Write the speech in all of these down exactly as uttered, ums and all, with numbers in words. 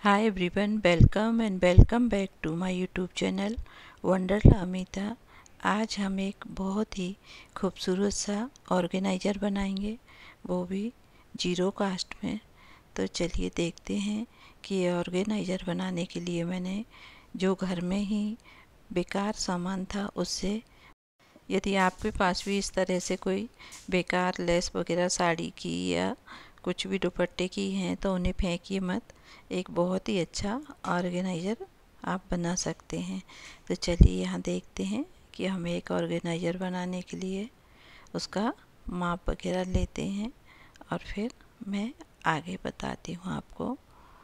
Hi everyone, welcome and welcome back to my YouTube channel Wonderla Amita. आज हम एक बहुत ही खूबसूरत सा ऑर्गेनाइज़र बनाएंगे, वो भी जीरो कास्ट में। तो चलिए देखते हैं कि ये ऑर्गेनाइज़र बनाने के लिए मैंने जो घर में ही बेकार सामान था उससे, यदि आपके पास भी इस तरह से कोई बेकार लेस वगैरह साड़ी की या कुछ भी दुपट्टे की हैं तो उन्हें फेंकिए मत। एक बहुत ही अच्छा ऑर्गेनाइज़र आप बना सकते हैं। तो चलिए यहाँ देखते हैं कि हमें एक ऑर्गेनाइज़र बनाने के लिए उसका माप वगैरह लेते हैं और फिर मैं आगे बताती हूँ आपको।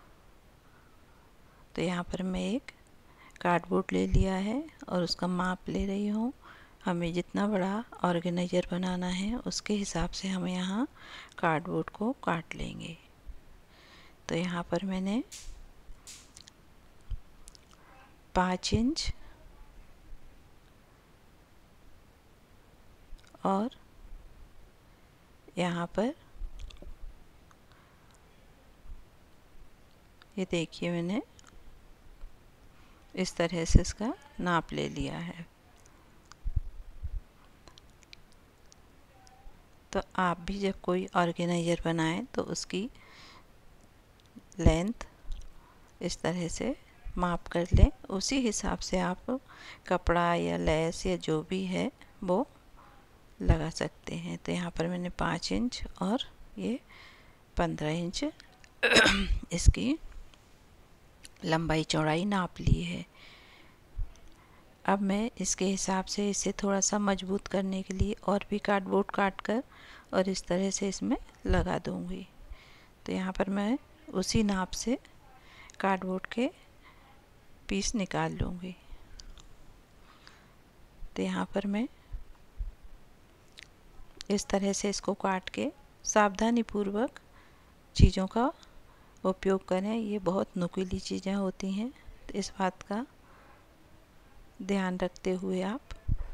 तो यहाँ पर मैं एक कार्डबोर्ड ले लिया है और उसका माप ले रही हूँ। हमें जितना बड़ा ऑर्गेनाइज़र बनाना है उसके हिसाब से हम यहाँ कार्डबोर्ड को काट लेंगे। तो यहाँ पर मैंने पाँच इंच और यहाँ पर ये देखिए मैंने इस तरह से इसका नाप ले लिया है। तो आप भी जब कोई ऑर्गेनाइज़र बनाएं तो उसकी लेंथ इस तरह से माप कर लें, उसी हिसाब से आप कपड़ा या लेस या जो भी है वो लगा सकते हैं। तो यहाँ पर मैंने पाँच इंच और ये पंद्रह इंच इसकी लंबाई चौड़ाई नाप ली है। अब मैं इसके हिसाब से इसे थोड़ा सा मजबूत करने के लिए और भी कार्डबोर्ड काट कर और इस तरह से इसमें लगा दूंगी। तो यहाँ पर मैं उसी नाप से कार्डबोर्ड के पीस निकाल लूँगी। तो यहाँ पर मैं इस तरह से इसको काट के सावधानी पूर्वक चीज़ों का उपयोग करें। ये बहुत नुकीली चीज़ें होती हैं, तो इस बात का ध्यान रखते हुए आप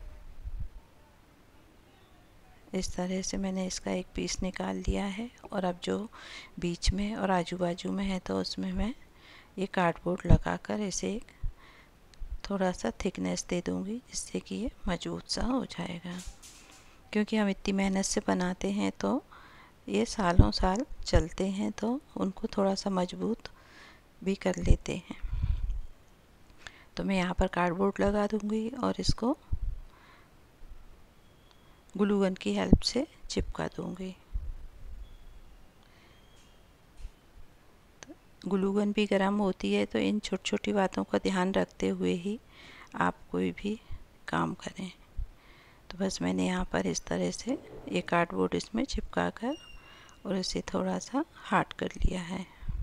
इस तरह से मैंने इसका एक पीस निकाल लिया है। और अब जो बीच में और आजू बाजू में है तो उसमें मैं ये कार्डबोर्ड लगाकर इसे एक थोड़ा सा थिकनेस दे दूँगी, जिससे कि ये मजबूत सा हो जाएगा। क्योंकि हम इतनी मेहनत से बनाते हैं तो ये सालों साल चलते हैं, तो उनको थोड़ा सा मजबूत भी कर लेते हैं। तो मैं यहाँ पर कार्डबोर्ड लगा दूँगी और इसको ग्लू गन की हेल्प से चिपका दूँगी। तो ग्लू गन भी गर्म होती है, तो इन छोटी छोटी बातों का ध्यान रखते हुए ही आप कोई भी काम करें। तो बस मैंने यहाँ पर इस तरह से ये कार्डबोर्ड इसमें चिपका कर और इसे थोड़ा सा हार्ड कर लिया है।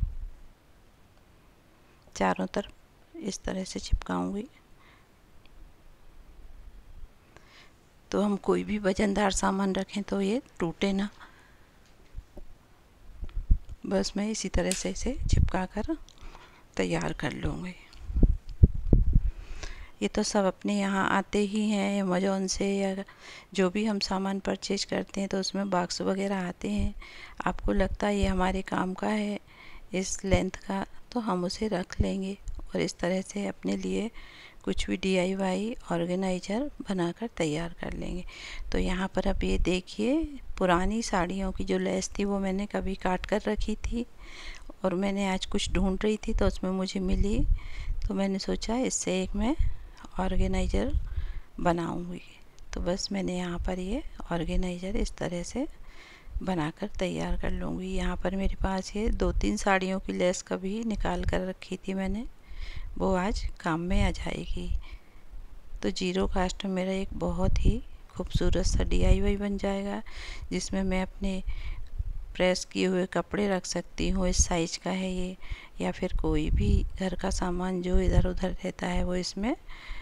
चारों तरफ इस तरह से चिपकाऊंगी। तो हम कोई भी वजनदार सामान रखें तो ये टूटे ना। बस मैं इसी तरह से इसे चिपका कर तैयार कर लूँगी। ये तो सब अपने यहाँ आते ही हैं अमेज़ॉन से, या जो भी हम सामान परचेज करते हैं तो उसमें बॉक्स वगैरह आते हैं। आपको लगता है ये हमारे काम का है इस लेंथ का, तो हम उसे रख लेंगे और इस तरह से अपने लिए कुछ भी डी आई वाई ऑर्गेनाइज़र बनाकर तैयार कर लेंगे। तो यहाँ पर अब ये देखिए, पुरानी साड़ियों की जो लेस थी वो मैंने कभी काट कर रखी थी और मैंने आज कुछ ढूंढ रही थी तो उसमें मुझे मिली। तो मैंने सोचा इससे एक मैं ऑर्गेनाइज़र बनाऊंगी। तो बस मैंने यहाँ पर ये ऑर्गेनाइज़र इस तरह से बनाकर तैयार कर लूँगी। यहाँ पर मेरे पास ये दो तीन साड़ियों की लेस कभी निकाल कर रखी थी मैंने, वो आज काम में आ जाएगी। तो जीरो कास्ट में मेरा एक बहुत ही खूबसूरत सा डी आई वाई बन जाएगा, जिसमें मैं अपने प्रेस किए हुए कपड़े रख सकती हूँ। इस साइज का है ये, या फिर कोई भी घर का सामान जो इधर उधर रहता है वो इसमें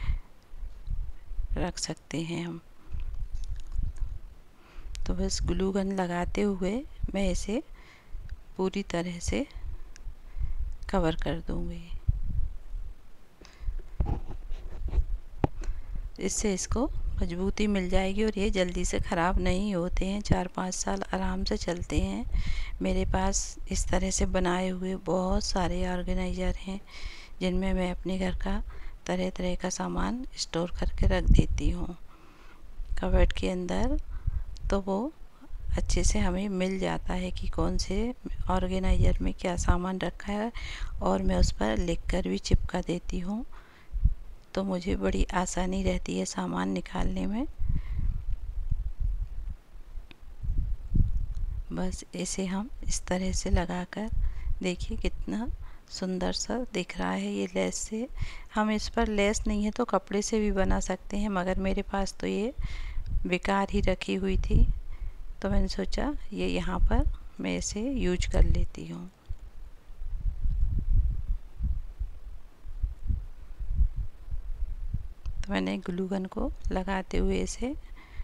रख सकते हैं हम। तो बस ग्लू गन लगाते हुए मैं इसे पूरी तरह से कवर कर दूंगी। इससे इसको मजबूती मिल जाएगी और ये जल्दी से ख़राब नहीं होते हैं, चार पाँच साल आराम से चलते हैं। मेरे पास इस तरह से बनाए हुए बहुत सारे ऑर्गेनाइज़र हैं जिनमें मैं अपने घर का तरह तरह का सामान स्टोर करके रख देती हूँ कबर्ड के अंदर। तो वो अच्छे से हमें मिल जाता है कि कौन से ऑर्गेनाइज़र में क्या सामान रखा है, और मैं उस पर लिख कर भी चिपका देती हूँ, तो मुझे बड़ी आसानी रहती है सामान निकालने में। बस इसे हम इस तरह से लगाकर देखिए कितना सुंदर सा दिख रहा है ये लेस से। हम इस पर लेस नहीं है तो कपड़े से भी बना सकते हैं, मगर मेरे पास तो ये बेकार ही रखी हुई थी, तो मैंने सोचा ये यहाँ पर मैं इसे यूज कर लेती हूँ। तो मैंने ग्लू गन को लगाते हुए इसे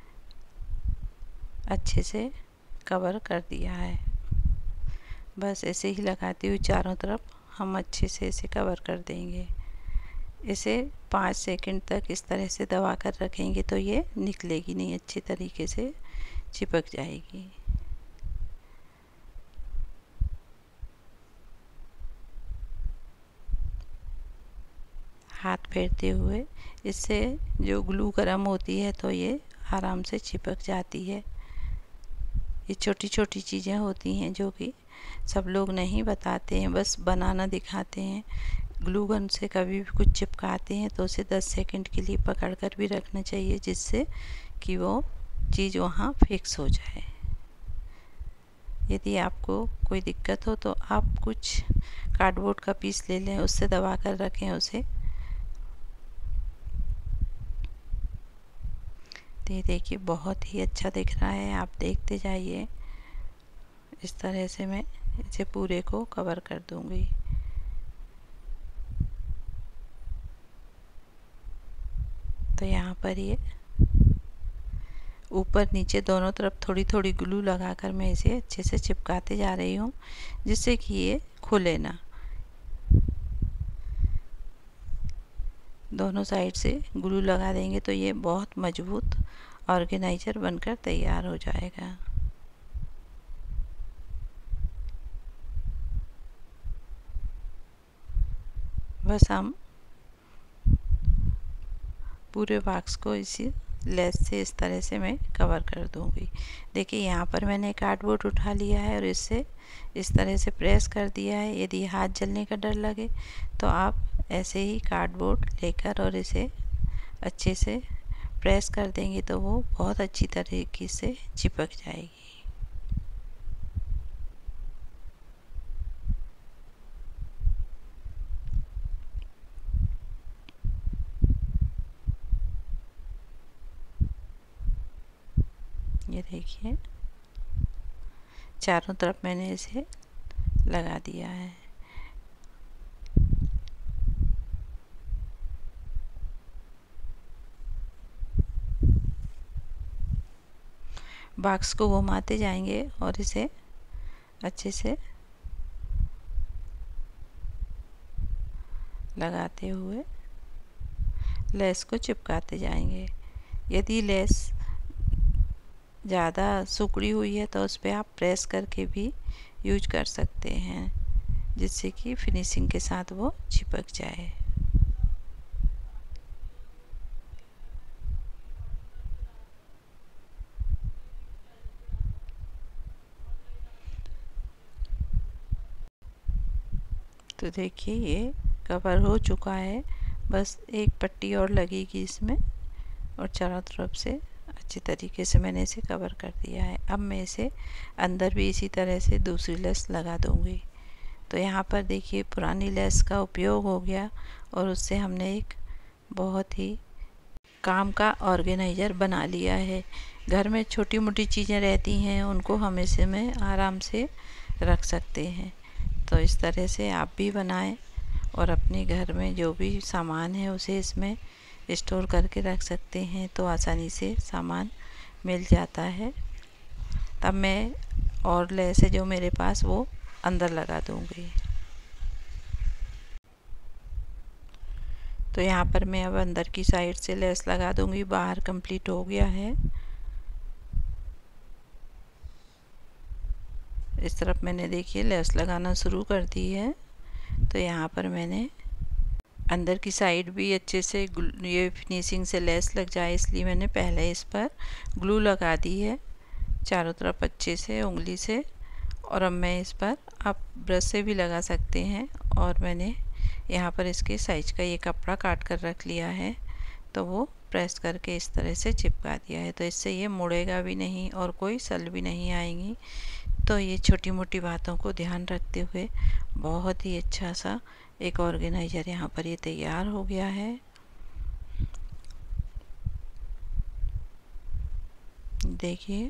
अच्छे से कवर कर दिया है। बस ऐसे ही लगाते हुए चारों तरफ हम अच्छे से इसे कवर कर देंगे। इसे पाँच सेकंड तक इस तरह से दबा कर रखेंगे तो ये निकलेगी नहीं, अच्छी तरीके से चिपक जाएगी। हाथ फेरते हुए इससे जो ग्लू गर्म होती है तो ये आराम से चिपक जाती है। ये छोटी छोटी चीज़ें होती हैं जो कि सब लोग नहीं बताते हैं, बस बनाना दिखाते हैं। ग्लू गन से कभी भी कुछ चिपकाते हैं तो उसे दस सेकंड के लिए पकड़ कर भी रखना चाहिए, जिससे कि वो चीज़ वहाँ फिक्स हो जाए। यदि आपको कोई दिक्कत हो तो आप कुछ कार्डबोर्ड का पीस ले लें, उससे दबा कर रखें उसे। तो ये देखिए बहुत ही अच्छा दिख रहा है, आप देखते जाइए। इस तरह से मैं इसे पूरे को कवर कर दूंगी। तो यहाँ पर ये ऊपर नीचे दोनों तरफ थोड़ी थोड़ी ग्लू लगाकर मैं इसे अच्छे से चिपकाते जा रही हूँ, जिससे कि ये खुले ना। दोनों साइड से ग्लू लगा देंगे तो ये बहुत मजबूत ऑर्गेनाइज़र बनकर तैयार हो जाएगा। बस हम पूरे बॉक्स को इसी लेस से इस तरह से मैं कवर कर दूंगी। देखिए यहाँ पर मैंने कार्डबोर्ड उठा लिया है और इससे इस तरह से प्रेस कर दिया है। यदि हाथ जलने का डर लगे तो आप ऐसे ही कार्डबोर्ड लेकर और इसे अच्छे से प्रेस कर देंगे तो वो बहुत अच्छी तरीके से चिपक जाएगी। ये देखिए चारों तरफ मैंने इसे लगा दिया है। बॉक्स को घुमाते जाएंगे और इसे अच्छे से लगाते हुए लेस को चिपकाते जाएंगे। यदि लेस ज़्यादा सिकुड़ी हुई है तो उस पर आप प्रेस करके भी यूज कर सकते हैं, जिससे कि फिनिशिंग के साथ वो चिपक जाए। तो देखिए ये कवर हो चुका है, बस एक पट्टी और लगेगी इसमें, और चारों तरफ से अच्छी तरीके से मैंने इसे कवर कर दिया है। अब मैं इसे अंदर भी इसी तरह से दूसरी लेस लगा दूंगी। तो यहाँ पर देखिए पुरानी लेस का उपयोग हो गया और उससे हमने एक बहुत ही काम का ऑर्गेनाइज़र बना लिया है। घर में छोटी मोटी चीज़ें रहती हैं, उनको हम इसमें आराम से रख सकते हैं। तो इस तरह से आप भी बनाएं और अपने घर में जो भी सामान है उसे इसमें स्टोर करके रख सकते हैं, तो आसानी से सामान मिल जाता है। तब मैं और लेस है जो मेरे पास वो अंदर लगा दूंगी। तो यहाँ पर मैं अब अंदर की साइड से लेस लगा दूंगी। बाहर कंप्लीट हो गया है। इस तरफ मैंने देखिए लेस लगाना शुरू कर दी है। तो यहाँ पर मैंने अंदर की साइड भी अच्छे से ये फिनिशिंग से लेस लग जाए इसलिए मैंने पहले इस पर ग्लू लगा दी है चारों तरफ अच्छे से उंगली से। और अब मैं इस पर आप ब्रश से भी लगा सकते हैं। और मैंने यहाँ पर इसके साइज का ये कपड़ा काट कर रख लिया है, तो वो प्रेस करके इस तरह से चिपका दिया है। तो इससे ये मुड़ेगा भी नहीं और कोई सल भी नहीं आएंगी। तो ये छोटी मोटी बातों को ध्यान रखते हुए बहुत ही अच्छा सा एक ऑर्गेनाइज़र यहाँ पर ये तैयार हो गया है। देखिए,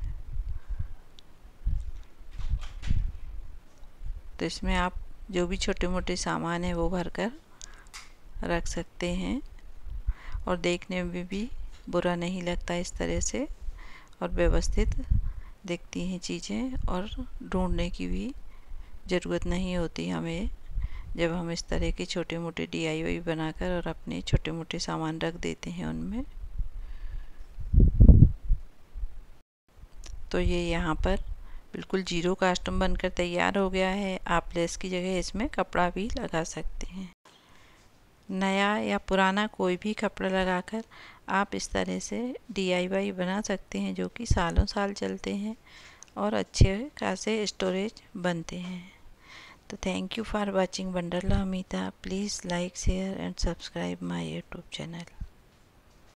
तो इसमें आप जो भी छोटे मोटे सामान है वो भर कर रख सकते हैं और देखने में भी बुरा नहीं लगता इस तरह से, और व्यवस्थित दिखती हैं चीज़ें और ढूंढने की भी ज़रूरत नहीं होती हमें जब हम इस तरह के छोटे मोटे डी आई वाई बनाकर और अपने छोटे मोटे सामान रख देते हैं उनमें। तो ये यहाँ पर बिल्कुल जीरो कास्टम बनकर तैयार हो गया है। आप लेस की जगह इसमें कपड़ा भी लगा सकते हैं। नया या पुराना कोई भी कपड़ा लगाकर आप इस तरह से डी आई वाई बना सकते हैं जो कि सालों साल चलते हैं और अच्छे खासे स्टोरेज बनते हैं। तो thank you for watching Wonderla Amita. Please like share and subscribe my YouTube channel.